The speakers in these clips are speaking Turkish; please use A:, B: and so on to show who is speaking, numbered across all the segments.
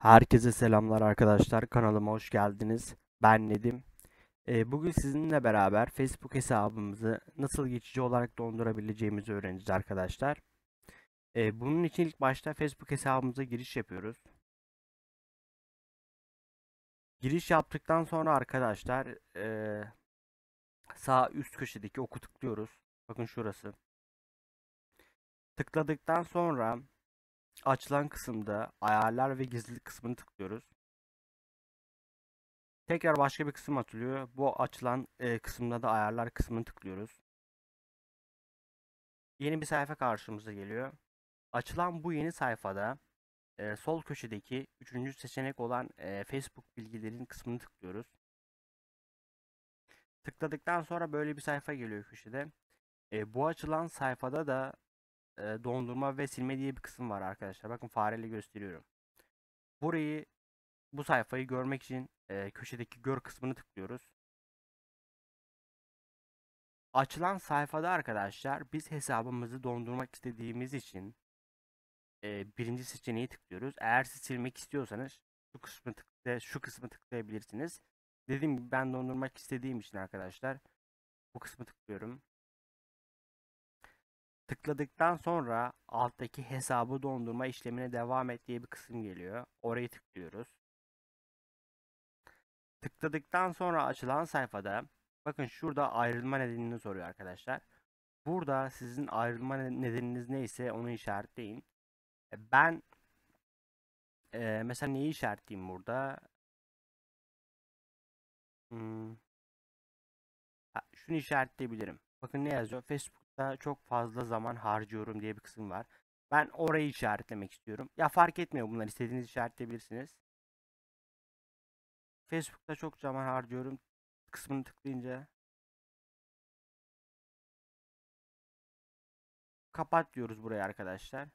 A: Herkese selamlar arkadaşlar. Kanalıma hoş geldiniz. Ben Nedim. Bugün sizinle beraber Facebook hesabımızı nasıl geçici olarak dondurabileceğimizi öğreneceğiz arkadaşlar. Bunun için ilk başta Facebook hesabımıza giriş yapıyoruz. Giriş yaptıktan sonra arkadaşlar sağ üst köşedeki oku tıklıyoruz. Bakın şurası. Tıkladıktan sonra açılan kısımda ayarlar ve gizlilik kısmını tıklıyoruz. Tekrar başka bir kısım açılıyor. Bu açılan kısımda da ayarlar kısmını tıklıyoruz. Yeni bir sayfa karşımıza geliyor. Açılan bu yeni sayfada sol köşedeki üçüncü seçenek olan Facebook bilgilerin kısmını tıklıyoruz. Tıkladıktan sonra böyle bir sayfa geliyor köşede. Bu açılan sayfada da dondurma ve silme diye bir kısım var arkadaşlar. Bakın fareyle gösteriyorum. Burayı, bu sayfayı görmek için köşedeki gör kısmını tıklıyoruz. Açılan sayfada arkadaşlar biz hesabımızı dondurmak istediğimiz için birinci seçeneği tıklıyoruz. Eğer siz silmek istiyorsanız şu kısmı tıklayabilirsiniz. Dediğim gibi ben dondurmak istediğim için arkadaşlar bu kısmı tıklıyorum. Tıkladıktan sonra alttaki hesabı dondurma işlemine devam et diye bir kısım geliyor. Orayı tıklıyoruz. Tıkladıktan sonra açılan sayfada bakın şurada ayrılma nedenini soruyor arkadaşlar. Burada sizin ayrılma nedeniniz neyse onu işaretleyin. Ben mesela neyi işaretleyeyim burada? Hmm, şunu işaretleyebilirim. Bakın ne yazıyor? Facebook'ta çok fazla zaman harcıyorum diye bir kısım var. Ben orayı işaretlemek istiyorum. Ya fark etmiyor bunlar. İstediğiniz işaretleyebilirsiniz. Facebook'ta çok zaman harcıyorum kısmını tıklayınca kapat diyoruz buraya arkadaşlar.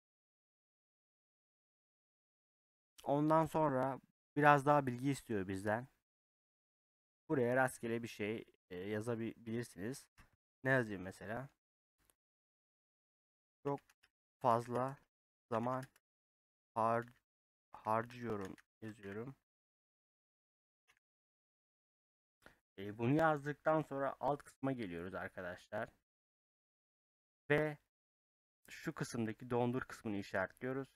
A: Ondan sonra biraz daha bilgi istiyor bizden. Buraya rastgele bir şey yazabilirsiniz. Ne yazayım mesela? Çok fazla zaman har harcıyorum yazıyorum. Bunu yazdıktan sonra alt kısma geliyoruz arkadaşlar. Ve şu kısımdaki dondur kısmını işaretliyoruz.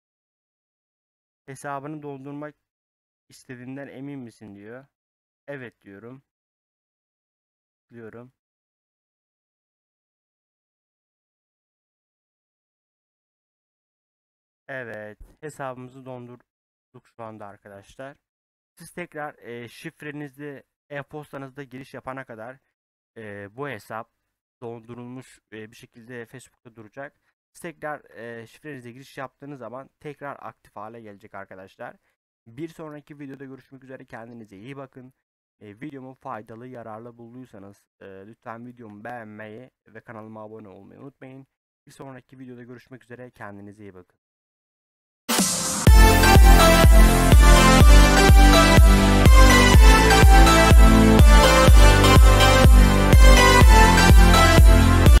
A: Hesabını dondurmak istediğinden emin misin diyor. Evet diyorum. Diyorum. Evet. Hesabımızı dondurduk şu anda arkadaşlar. Siz tekrar şifrenizi e-postanızda giriş yapana kadar bu hesap dondurulmuş bir şekilde Facebook'ta duracak. Siz tekrar şifrenize giriş yaptığınız zaman tekrar aktif hale gelecek arkadaşlar. Bir sonraki videoda görüşmek üzere. Kendinize iyi bakın. Videomu faydalı, yararlı bulduysanız lütfen videomu beğenmeyi ve kanalıma abone olmayı unutmayın. Bir sonraki videoda görüşmek üzere. Kendinize iyi bakın.